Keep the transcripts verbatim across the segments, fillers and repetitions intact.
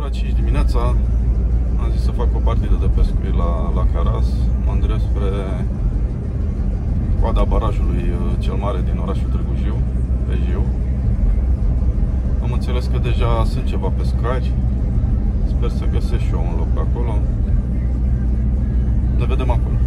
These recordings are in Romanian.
ora cinci dimineața am zis să fac o partidă de pescuit la, la Caras. Mă îndrept spre coada barajului cel mare din orașul Târgu Jiu, pe Jiu. Am înțeles că deja sunt ceva pescari. Sper să găsesc și eu un loc acolo. Ne vedem acolo.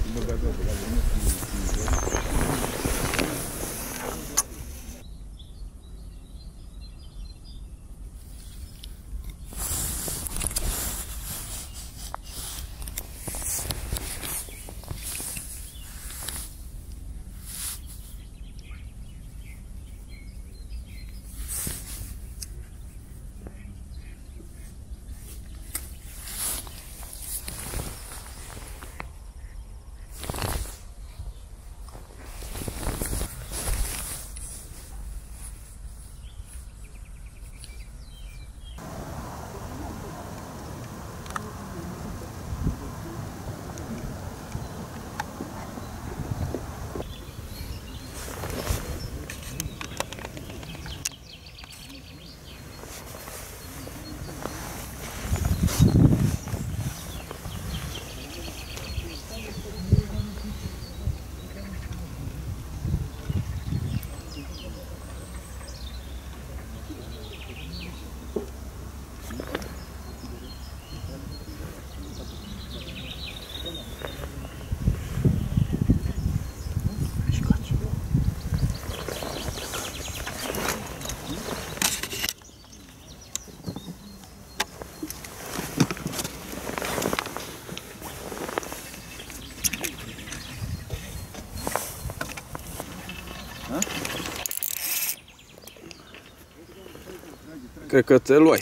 Cred că te luai.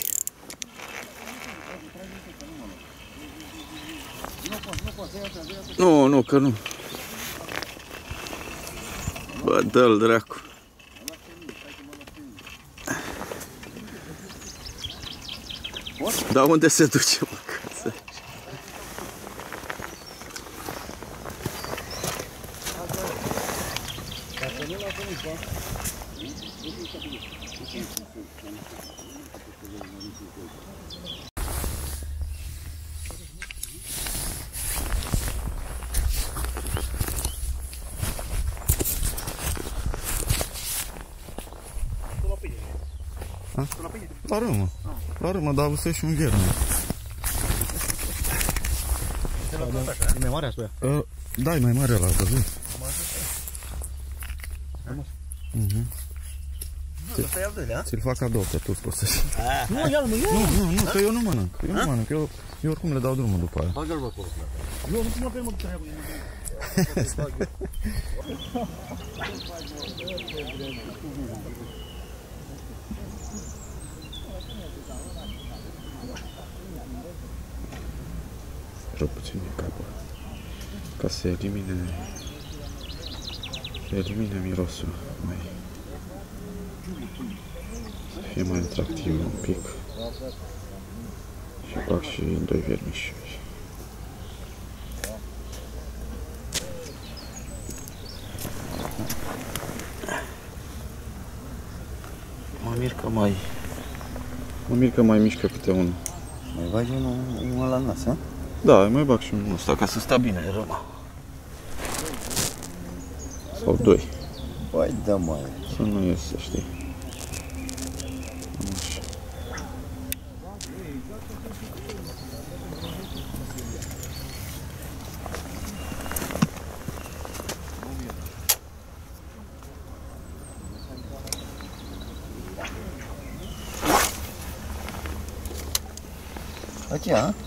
Nu, nu, că nu. Bă, dă-l dracu. Dar unde se duce, mă, casă? La râmă, la râmă, dar avusei și un gher. E mai mare asta? Uh, da, e mai mare ăla, văzut? Ți-l fac cadou, că tu poți să știi. Nu, ia-l, mă, ia! Nu, nu, nu, că eu nu mănânc, eu nu mănânc, eu, eu oricum le dau drumul după aia. Bagă-l acolo. Eu nu mă permit să Rău puțin e capul, ca să elimine, să elimine mirosul mai, să fie mai atractiv un pic. Și fac și doi vermișori. Mă mir că mai, mă mir că mai mișcă câte unul. mai bagi unul, unul la nas, a? Da, mai bag și unul ăsta, ca să sta bine răma. Sau doi. Păi da, mai. Să nu ies, să știi. Așa. Aici, a?